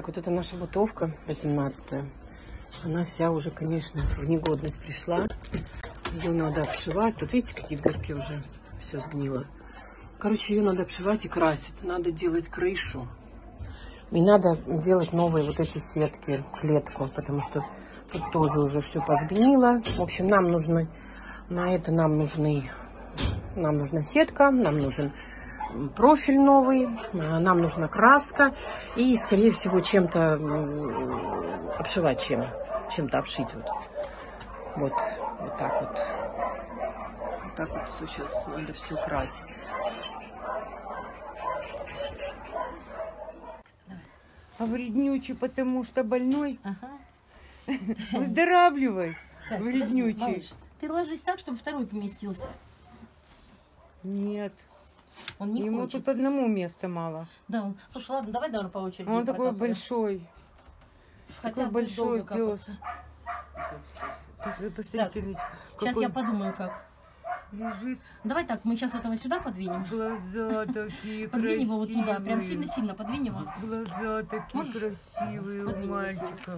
Так, вот это наша бытовка 18-я. Она вся уже, конечно, в негодность пришла. Ее надо обшивать. Тут видите, какие дырки уже. Все сгнило. Короче, ее надо обшивать и красить. Надо делать крышу. И надо делать новые вот эти сетки, клетку. Потому что тут тоже уже все позгнило. В общем, нам нужна сетка, нам нужен профиль новый, нам нужна краска и, скорее всего, чем-то обшивать, чем-то обшить. Вот так вот. Вот так вот все сейчас надо все красить. А вреднючий, потому что больной? Ага. Выздоравливай, Так, вреднючий. подожди, малыш, ты ложись так, чтобы второй поместился. Нет, Он не ему хочет. тут одному места мало. Да, слушай, ладно, давай, наверное, по очереди. Он такой прокапывай. большой. Хотя такой бы большой долго капаться. Посмотрите, Сейчас я подумаю, как. лежит, Давай так, мы сейчас этого сюда подвинем. глаза такие Подвинь его вот туда, прям красивые. сильно-сильно подвинь его. Глаза такие Можешь? красивые у Подвинь его мальчика.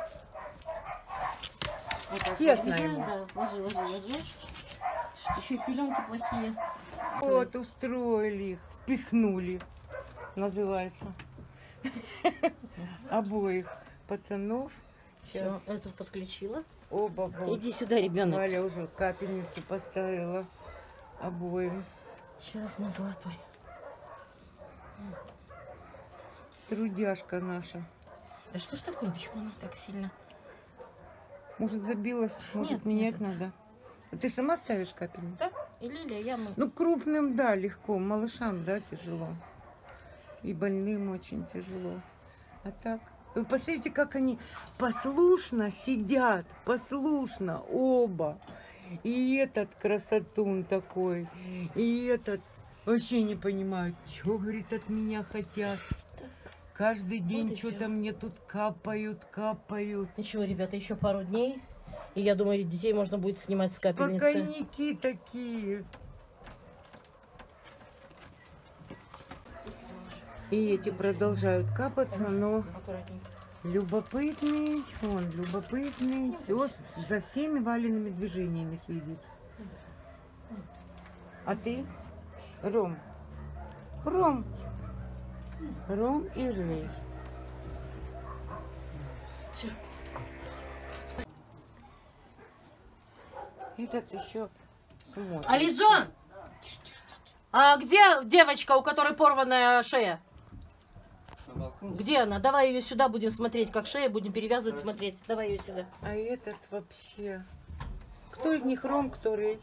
Вот так Тесно подвигай, ему. Да, ложи. Еще и пеленки плохие. Вот, устроили их, впихнули, называется. Обоих пацанов. Все, эту подключила. Оба. Иди сюда, ребенок. Валя уже капельницу поставила обоим. Сейчас мы золотой. Трудяшка наша. Да что ж такое, почему она так сильно? Может, забилась? Может, Нет, менять нет, надо? А ты сама ставишь капельницу? Да? И Лилия, я мы. Ну, крупным, да, легко. Малышам, да, тяжело. И больным очень тяжело. А так? Вы посмотрите, как они послушно сидят. Послушно оба. И этот красотун такой. И этот вообще не понимают, что, говорит, от меня хотят. Каждый день Вот что-то всё. мне тут капают. Ничего, ребята, еще пару дней. И я думаю, детей можно будет снимать с капельницы. Покойники такие. И эти продолжают капаться, но Аккуратненько. любопытный, он любопытный, все за всеми Валиными движениями следит. А ты? Ром и Рэй. Всё. Этот еще смотрит. Алиджон! А где девочка, у которой порванная шея? Где она? Давай ее сюда, будем смотреть, как шея, будем перевязывать, смотреть. Давай ее сюда. А этот вообще... Кто из них Ром, кто Рэй?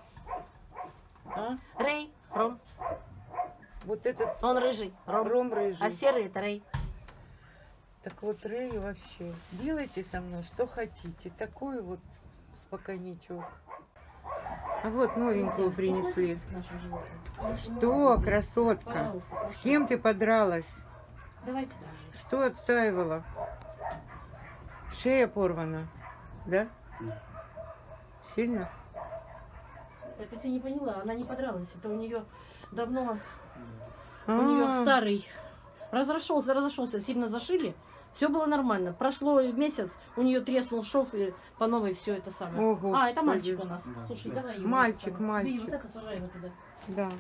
А? Рэй, Ром. Вот этот Он рыжий. Ром рыжий. А серый это Рэй. Так вот, Рэй вообще, делайте со мной что хотите. Такой вот спокойничок. А вот новенькую принесли. Нашим животным. Что, красотка? Пожалуйста, прошу. С кем ты подралась? Давайте даже. Что отстаивала? Шея порвана, да? Сильно? Это ты не поняла, она не подралась. Это у нее давно, у А, нее старый. Разошелся, сильно зашили. Все было нормально. Прошло месяц, у нее треснул шов и по новой все это самое. О, Это Господи. мальчик у нас. Слушай, давай его. Мальчик, это самое. мальчик. Бери, вот это сажай его туда. Да.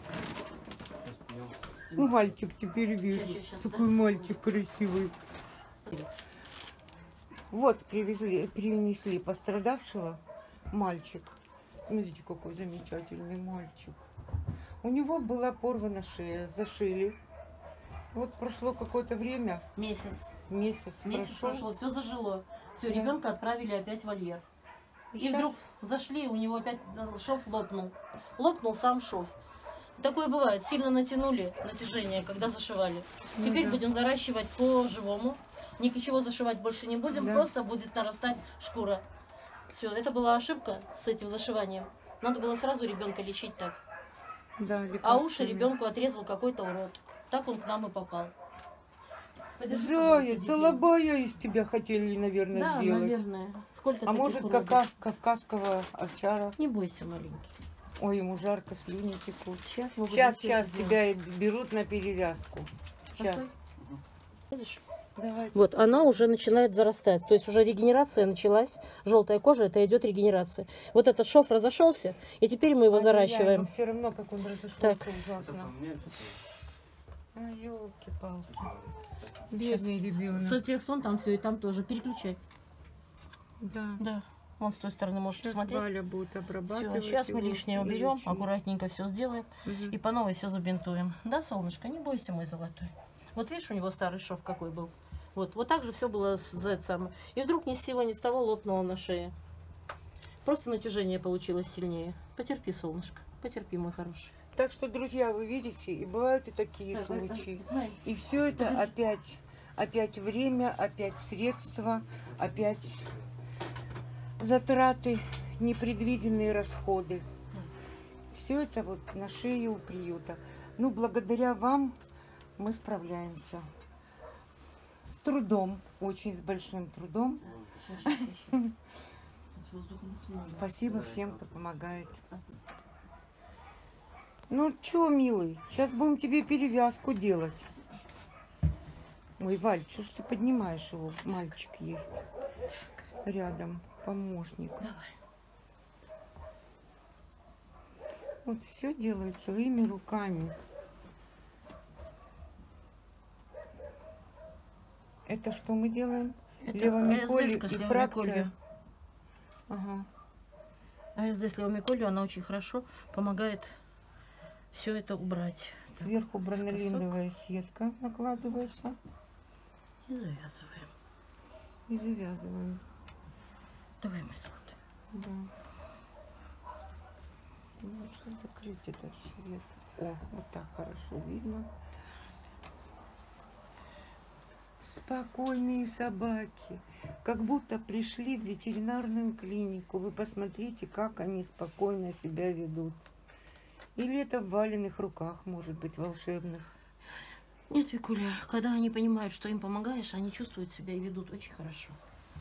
Ну, мальчик теперь вижу. Щас, Такой да? мальчик красивый. Вот принесли пострадавшего мальчик. Смотрите, какой замечательный мальчик. У него была порвана шея, зашили. Вот прошло какое-то время, Месяц. месяц Прошел, все зажило. Все, Да. ребенка отправили опять в вольер. И Щас- вдруг зашли, у него опять шов лопнул. Лопнул сам шов. Такое бывает. Сильно натянули натяжение, когда зашивали. Ну Теперь да. будем заращивать по-живому. Ничего зашивать больше не будем, Да. просто будет нарастать шкура. Все, это была ошибка с этим зашиванием. Надо было сразу ребенка лечить так. Да, А уши лекарствами. ребенку отрезал какой-то урод. Так он к нам и попал. Подержи, Зая, пожалуйста, детей. голубая из тебя хотели, наверное, Да, сделать. наверное. Сколько А таких может, уродов? кавказского овчара? Не бойся, маленький. Ой, ему жарко, слюни текут. Сейчас мы будем Сейчас, всё это тебя берут на перевязку. Сейчас. Постой. Видишь? Давайте. Вот, она уже начинает зарастать. То есть уже регенерация началась. Желтая кожа, это идет регенерация. Вот этот шов разошелся, и теперь мы его заращиваем. Все равно, как он разошелся, Так. ужасно. А, елки-палки. Бедный ребенок. Сотрясон там все, и там тоже. Переключай. Да. Да. Вон с той стороны можешь Сейчас посмотреть. Валя будет обрабатывать. Все, сейчас мы его лишнее и уберем, лечить. аккуратненько все сделаем. Мгм. И по новой все забинтуем. Да, солнышко, не бойся, мой золотой. Вот видишь, у него старый шов какой был. Вот так же все было с это самое. И вдруг ни с сего, ни с того лопнуло на шее. Просто натяжение получилось сильнее. Потерпи, солнышко, потерпи, мой хороший. Так что, друзья, вы видите, и бывают и такие случаи. Смотри. И все это опять время, опять средства, опять затраты, непредвиденные расходы. Все это вот на шее у приюта. Ну, благодаря вам мы справляемся. С трудом, очень с большим трудом. Спасибо всем, кто помогает. Ну, чё, милый, сейчас будем тебе перевязку делать. Ой, Валь, что ж ты поднимаешь его? Мальчик есть рядом, помощник. Вот все делает своими руками. Это что мы делаем? Левомиколию АСДшка с и фракция. левомиколью. Ага. АСД с левомиколью, она очень хорошо помогает все это убрать. Сверху бронелиновая сетка накладывается И завязываем. и завязываем. Давай, мой золотой. Да. Нужно закрыть этот свет. О, вот так хорошо видно. Спокойные собаки. Как будто пришли в ветеринарную клинику. Вы посмотрите, как они спокойно себя ведут. Или это в Валенных руках, может быть, волшебных. Нет, Викуля, когда они понимают, что им помогаешь, они чувствуют себя и ведут очень хорошо.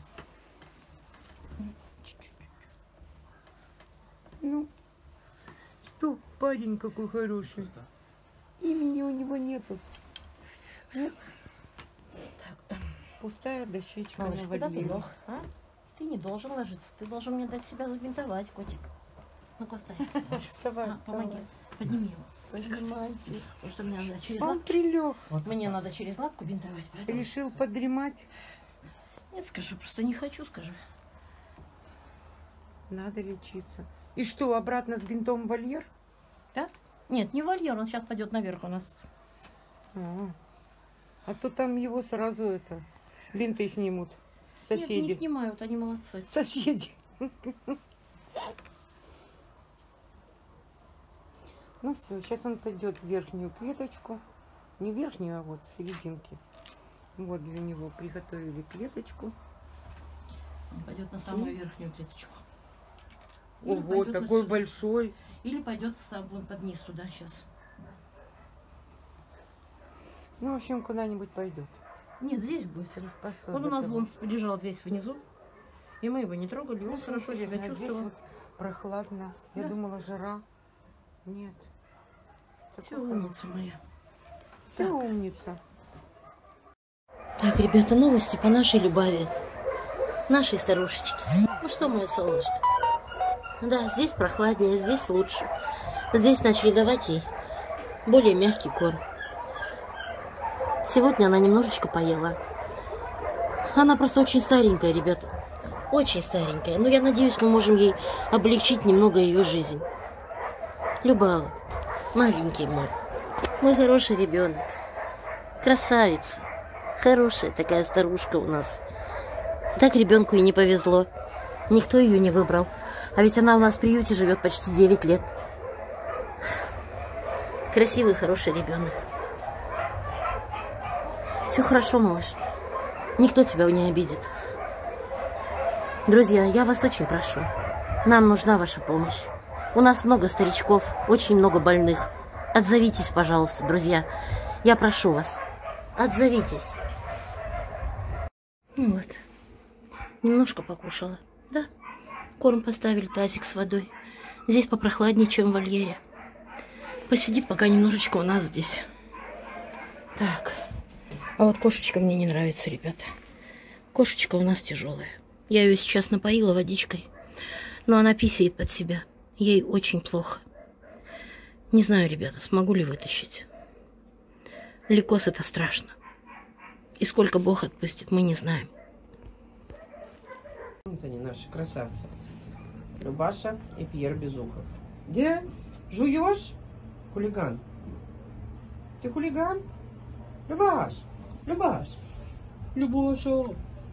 Ну, что, парень какой хороший. Имени у него нету. Нет? Так, Пустая дощечка малыш, на куда ты вольере. лег? А? Ты не должен ложиться, ты должен мне дать себя забинтовать, котик. Ну-ка, встань. Вставай, Помоги. Подними его. Поднимайте. Потому что мне надо через Он лапку. прилег. Мне надо через лапку бинтовать. Поэтому... Решил подремать. Нет, скажу, просто не хочу, скажу. Надо лечиться. И что, обратно с бинтом в вольер? Да? Нет, не вольер, он сейчас пойдет наверх у нас. А то там его сразу это бинты снимут. Нет, не Соседи. снимают, они молодцы. Соседи. Ну все, сейчас он пойдет в верхнюю клеточку. Не верхнюю, а вот в серединке. Вот для него приготовили клеточку. Он пойдет на самую верхнюю клеточку. Или Ого, пойдет вот такой сюда. большой. Или пойдет сам вон под низ туда сейчас. Ну, в общем, куда-нибудь пойдет. Нет, здесь будет. Приспособит Он у нас его. вон лежал здесь внизу. И мы его не трогали, и он Ну, хорошо себя интересно, а здесь чувствовал. вот прохладно. Я Да. думала, жара. Нет. Все, умница моя. Все Так. умница. Так, ребята, новости по нашей Любави. Нашей старушечке. Ну что, мое солнышко? Да, здесь прохладнее, здесь лучше. Здесь начали давать ей более мягкий корм. Сегодня она немножечко поела. Она просто очень старенькая, ребята. Очень старенькая. Но я надеюсь, мы можем ей облегчить немного ее жизнь. Любава, маленький мой. Мой хороший ребенок. Красавица. Хорошая такая старушка у нас. Так ребенку и не повезло. Никто ее не выбрал. А ведь она у нас в приюте живет почти 9 лет. Красивый, хороший ребенок. Все хорошо, малыш. Никто тебя не обидит. Друзья, я вас очень прошу. Нам нужна ваша помощь. У нас много старичков, очень много больных. Отзовитесь, пожалуйста, друзья. Я прошу вас. Отзовитесь. Ну вот. Немножко покушала. Да. Корм поставили, тазик с водой. Здесь попрохладнее, чем в вольере. Посидит пока немножечко у нас здесь. Так. А вот кошечка мне не нравится, ребята. Кошечка у нас тяжелая. Я ее сейчас напоила водичкой, но она писает под себя. Ей очень плохо. Не знаю, ребята, смогу ли вытащить. Лейкоз — это страшно. И сколько Бог отпустит, мы не знаем. Вот они, наши красавцы. Любаша и Пьер Безухов. Где? Жуешь? Хулиган. Ты хулиган? Любаш! Любаш! Любаша!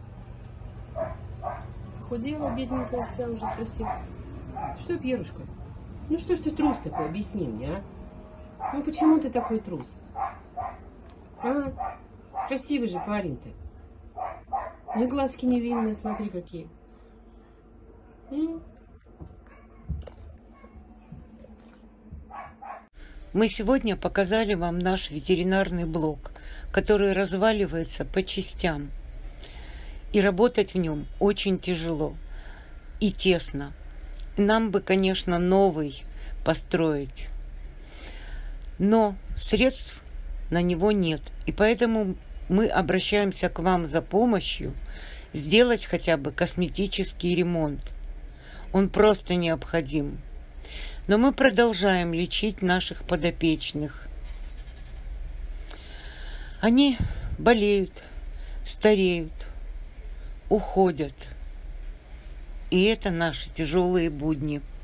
Худела, бедненькая вся уже совсем. Что, Пьерушка? Ну что ж ты трус такой, объясни мне, а? Ну почему ты такой трус? А? Красивый же парень ты. Ни глазки невинные, смотри какие. Мы сегодня показали вам наш ветеринарный блок, который разваливается по частям. И работать в нем очень тяжело и тесно. Нам бы, конечно, новый построить, но средств на него нет. И поэтому мы обращаемся к вам за помощью сделать хотя бы косметический ремонт. Он просто необходим. Но мы продолжаем лечить наших подопечных. Они болеют, стареют, уходят. И это наши тяжелые будни.